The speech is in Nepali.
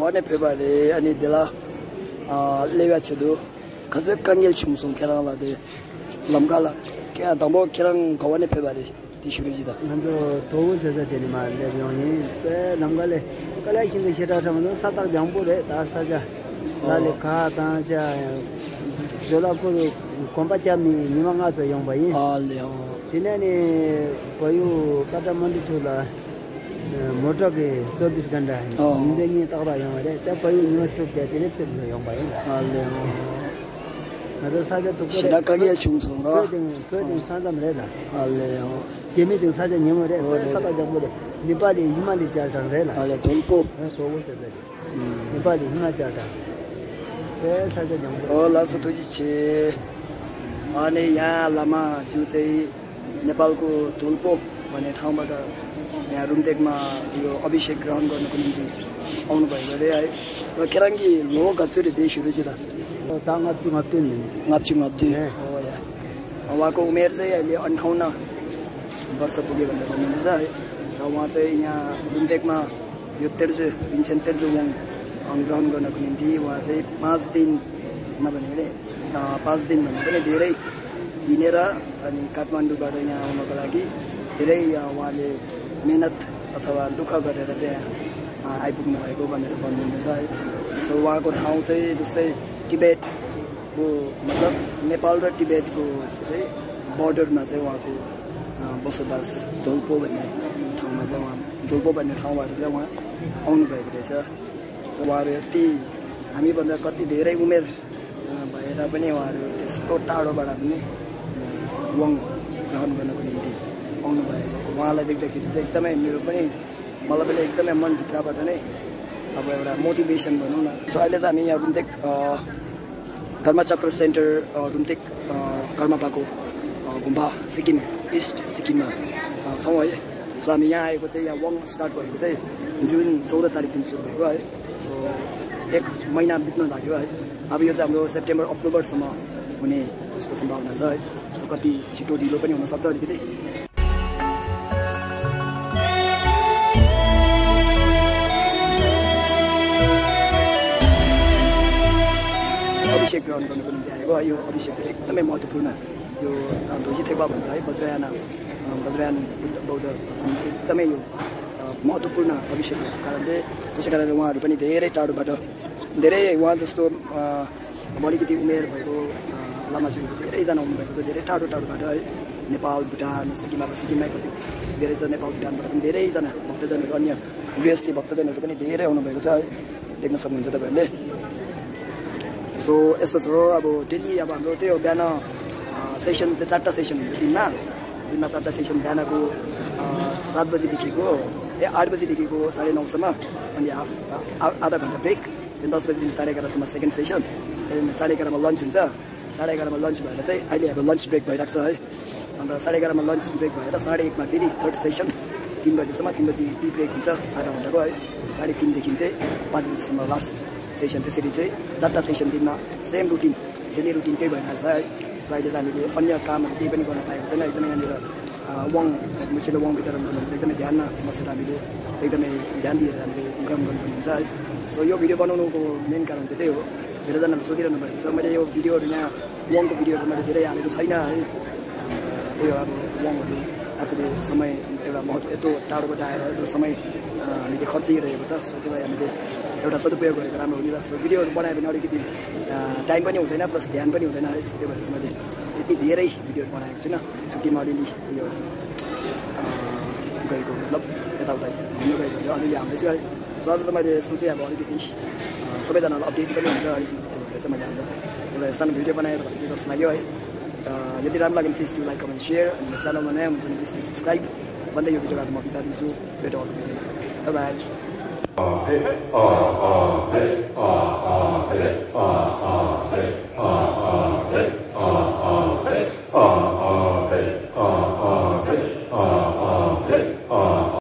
kawane pebare ani dela lewa chedu kaze kangel chumsong kerang la de lamgala kya dambo kerang kawane pebare ti shurujida nanzo togu seza deni ma lebyong pe lamgale kala kinde khera thamno satak jambu re ta saja lale ka ta ja jola ko kompa jami nimanga za yong bai ale dinani bayu kata mandi thula motor ke 24 घंटा है इंजन तक रहा है हमारे तब कोई यूनिवर्सिटी के तेरे से यong bai ale नजर साजा तो shida kangel chumsong ro कोई साजा मरे ला ale जेमी दिन साजा निम रे साजा जब रे नेपाली हिमाली चाटा रे ला ale dolpo तो वो से दे नेपाली हिमाली चाटा ए साजा जम la so to ji ani ya lama ju chai Nepal को dolpo भन्ने ठाउँबाट यहाँ रुमटेकमा यो अभिषेक ग्रहण गर्नको निम्ति आउनु भएको रे है र केराङ्गी लो गछुरी देशहरु चाहिँ तांगा तिमा पेन ngapi हो या उहाँको उमेर चाहिँ अहिले 58 वर्ष पुग्यो भनेर भनिन्छ है र उहाँ चाहिँ यहाँ रुमटेकमा यो तेर्जो रिन्चेन तेर्जो वङ ग्रहण गर्नको निम्ति उहाँ चाहिँ 5 दिन नभने 5 दिन भन्दा पनि धेरै हिनेर अनि काठमाडौँबाट यहाँ आउनको लागि धेरै उहाँले मेहनत अथवा दुःख गरेर चाहिँ आइपुग्नु भएको भनेर भन्नुहुन्छ है सो उहाँको ठाउँ चाहिँ जस्तै टिबेटको मतलब नेपाल र टिबेटको चाहिँ बर्डरमा चाहिँ उहाँको बसोबास धोल्पो भन्ने ठाउँमा चाहिँ उहाँ धोल्पो भन्ने ठाउँबाट चाहिँ उहाँ आउनु भएको रहेछ सो उहाँहरू यति हामीभन्दा कति धेरै उमेर भएर पनि उहाँहरू त्यस्तो टाढोबाट पनि वङ ग्रहण गर्नको निम्ति आउनु भएको उहाँलाई देख्दाखेरि चाहिँ एकदमै मेरो पनि मलाई पनि एकदमै मनभित्रबाट नै अब एउटा मोटिभेसन भनौँ न सो अहिले चाहिँ हामी यहाँ रुमटेक धर्मचक्र सेन्टर रुमटेक कर्मापाको गुम्बा सिक्किम इस्ट सिक्किममा छौँ है सो हामी यहाँ आएको चाहिँ यहाँ वङ स्टार्ट भएको चाहिँ जुन 14 तारिकदेखि सुरु भएको है सो 1 महिना बित्न लाग्यो है अब यो चाहिँ हाम्रो सेप्टेम्बर अक्टोबरसम्म हुने जस्तो सम्भावना छ है सो कति छिटो ढिलो पनि हुनसक्छ अलिकति अभिषेक ग्रहण गर्नको निम्ति आएको है यो अभिषेक चाहिँ एकदमै महत्त्वपूर्ण यो ढोजी थेपा भन्छ है वज्रयान बौद्ध एकदमै यो महत्त्वपूर्ण अभिषेक भएको कारणले त्यसै कारणले उहाँहरू पनि धेरै टाढोबाट धेरै उहाँ जस्तो अलिकति उमेर भएको लामाज्यूहरू धेरैजना आउनुभएको छ धेरै टाढोबाट है नेपाल भुटान सिक्किममै कति धेरै छ नेपाल भुटानबाट पनि धेरैजना भक्तजनहरू अन्य गृहस्थी भक्तजनहरू पनि धेरै आउनुभएको छ है देख्न सक्नुहुन्छ तपाईँहरूले सो यस्तो छ अब डेली अब हाम्रो त्यो बिहान सेसन चाहिँ 4टा सेसन हुन्छ दिनमा 4टा सेसन बिहानको 7 बजीदेखिको 8 बजीदेखिको 9:30 सम्म अनि आधा घन्टा ब्रेक 10 बजीदेखि 11:30 सम्म सेकेन्ड सेसन त्यहाँदेखि 11:30 मा लन्च हुन्छ 11:30 मा लन्च भएर चाहिँ अहिले हाम्रो लन्च ब्रेक भइरहेको छ है अन्त 11:30 मा लन्च ब्रेक भएर 1:30 मा फेरि थर्ड सेसन 3 बजीसम्म 3 बजी टी ब्रेक हुन्छ आधा घन्टाको है 3:30 देखि चाहिँ 5 बजीसम्म लास्ट सेसन त्यसरी चाहिँ 4टा सेसन दिनमा सेम रुटिन डेली रुटिन त्यही भइरहेको छ है सो अहिले चाहिँ हामीले अन्य कामहरू केही पनि गर्न पाएको छैन एकदमै यहाँनिर वङ मुसिलो वङ वितरण गर्नु एकदमै ध्यानमा बसेर हामीले एकदमै ध्यान दिएर हामीले काम गर्नुपर्ने हुन्छ है सो यो भिडियो बनाउनुको मेन कारण चाहिँ त्यही हो धेरैजनाले सोधिरहनु भएको छ मैले यो भिडियोहरू यहाँ वङको भिडियोहरू मैले धेरै हालेको छैन है त्यही हो अब वङहरू आफूले समय एउटा महत्त्व यत्रो टाढोबाट आएर यत्रो समय हामीले खर्चिरहेको छ सो त्यसलाई हामीले एउटा सदुपयोग गरेको राम्रो हुने लाग्छ भिडियोहरू बनायो भने अलिकति टाइम पनि हुँदैन प्लस ध्यान पनि हुँदैन है त्यही भएर चाहिँ मैले त्यति धेरै भिडियोहरू बनाएको छुइनँ छुट्टीमा अलिअलि यो गएको मतलब यताउता घुम्नु गएको भने अलिअलि हाल्दैछु है सो आज चाहिँ मैले सोचेँ अब अलिकति सबैजनालाई अपडेट पनि हुन्छ है त्यही भएर चाहिँ मैले आज एउटा सानो भिडियो बनाएर भन्ने जस्तो लाग्यो है यदि राम्रो लाग्यो please to like comment share अनि च्यानलमा नयाँ हुन्छ भने प्लिज टु सब्सक्राइब भन्दै यो भिडियोबाट म बिदा दिन्छु भेट अरू भिडियोमा बाई